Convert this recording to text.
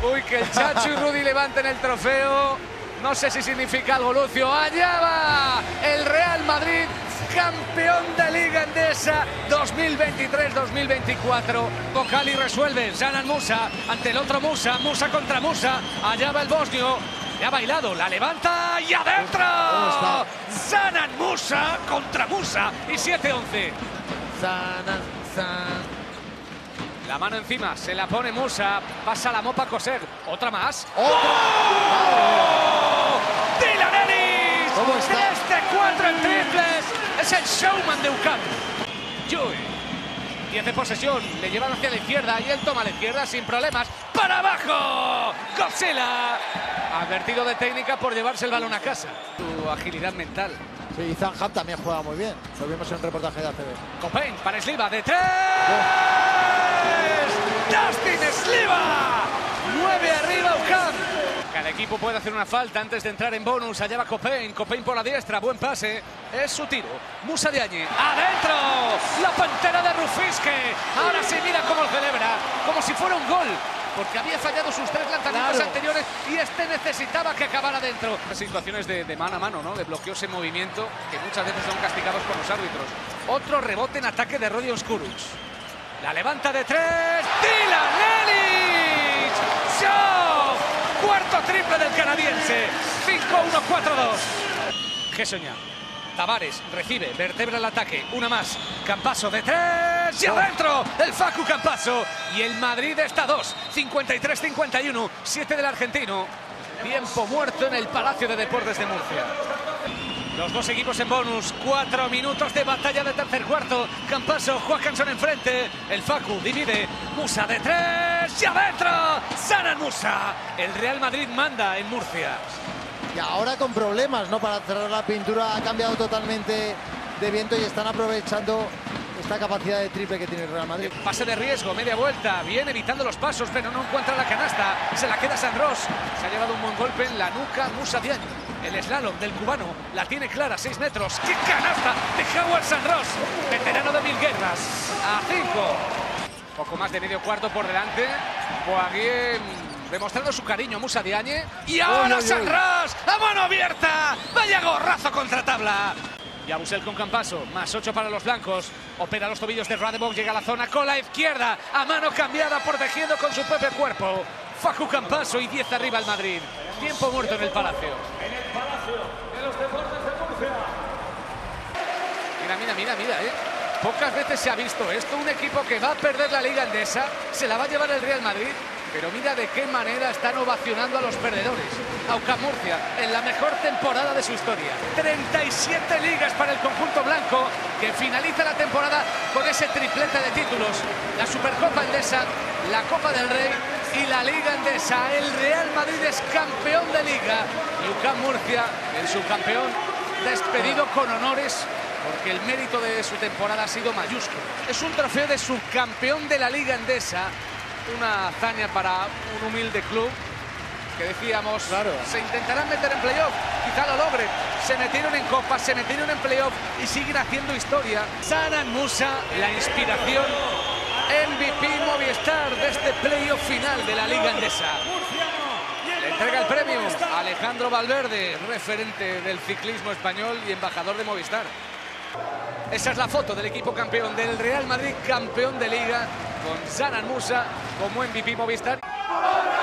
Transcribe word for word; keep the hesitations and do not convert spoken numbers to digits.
Uy, que el Chacho y Rudy levanten el trofeo. No sé si significa algo, Lucio. Allá va el Real Madrid, campeón de Liga Endesa dos mil veintitrés dos mil veinticuatro. Cali resuelve. Zanan Musa ante el otro Musa. Musa contra Musa. Allá va el bosnio. Le ha bailado, la levanta y adentro. Zanan Musa contra Musa y siete once. Zanan, Zanan. La mano encima, se la pone Musa, pasa la mopa a coser. Otra más. ¡Otra! ¡Oh! ¡Dylan Ellis! ¿Cómo está? tres de cuatro en triples. Es el showman de U C A M. Joey. diez de posesión, le llevan hacia la izquierda y él toma la izquierda sin problemas. ¡Para abajo! ¡Godzilla! Advertido de técnica por llevarse el balón a casa. Su agilidad mental. Sí, y Zanham también juega muy bien. Lo vimos en un reportaje de A C B. Copain para Sliva de tres. Dustin Sliva. nueve arriba U C A M. Cada equipo puede hacer una falta antes de entrar en bonus. Allá va Copain. Copain por la diestra. Buen pase. Es su tiro. Musa Diagne. ¡Adentro! La pantera de Rufisque. Ahora sí, mira cómo lo celebra. Como si fuera un gol. Porque había fallado sus tres lanzamientos Claro. anteriores y este necesitaba que acabara dentro. Situaciones de, de mano a mano, ¿no? De bloqueos en movimiento que muchas veces son castigados por los árbitros. Otro rebote en ataque de Rodion Skuruc. La levanta de tres. ¡Dylan Ellis! ¡Show! Cuarto triple del canadiense. cinco uno cuatro dos. Gessoña. Tavares recibe, vertebra el ataque, una más, Campasso de tres y adentro el Facu Campasso y el Madrid está a dos, cincuenta y tres cincuenta y uno, siete del argentino, tiempo muerto en el Palacio de Deportes de Murcia. Los dos equipos en bonus, cuatro minutos de batalla de tercer cuarto, Campasso, Johansson enfrente, el Facu divide, Musa de tres y adentro, Zanan Musa, el Real Madrid manda en Murcia. Y ahora con problemas, ¿no? Para cerrar la pintura ha cambiado totalmente de viento y están aprovechando esta capacidad de triple que tiene el Real Madrid. Pase de riesgo, media vuelta, viene evitando los pasos, pero no encuentra la canasta. Se la queda San Ross. Se ha llevado un buen golpe en la nuca Musa Diagne. El slalom del cubano la tiene clara, seis metros. ¡Qué canasta de Howard San Ross! Veterano de mil guerras. A cinco. Poco más de medio cuarto por delante. Poirier demostrando su cariño a Musa Diagne. Y ahora San Ross, a mano abierta. Vaya gorrazo contra tabla. Y Abusel con Campasso, más ocho para los blancos. Opera los tobillos de Radebog, llega a la zona con la izquierda. A mano cambiada, protegiendo con su propio cuerpo. Facu Campasso y diez arriba el Madrid. Tiempo muerto en el Palacio. En el Palacio de los Deportes de Murcia. Mira, mira, mira, mira, ¿eh? Pocas veces se ha visto esto. Un equipo que va a perder la Liga Endesa. Se la va a llevar el Real Madrid. Pero mira de qué manera están ovacionando a los perdedores. A U C A M Murcia, en la mejor temporada de su historia. treinta y siete ligas para el conjunto blanco, que finaliza la temporada con ese triplete de títulos. La Supercopa Endesa, la Copa del Rey y la Liga Endesa. El Real Madrid es campeón de Liga. Y U C A M Murcia, el subcampeón, despedido con honores, porque el mérito de su temporada ha sido mayúsculo. Es un trofeo de subcampeón de la Liga Endesa. Una hazaña para un humilde club que decíamos, claro, se intentarán meter en playoff, quizá lo logren. Se metieron en Copa, se metieron en playoff y siguen haciendo historia. Zanan Musa, la inspiración, M V P Movistar de este playoff final de la Liga Endesa. Le entrega el premio a Alejandro Valverde, referente del ciclismo español y embajador de Movistar. Esa es la foto del equipo campeón del Real Madrid, campeón de Liga, con Zanan Musa como M V P Movistar.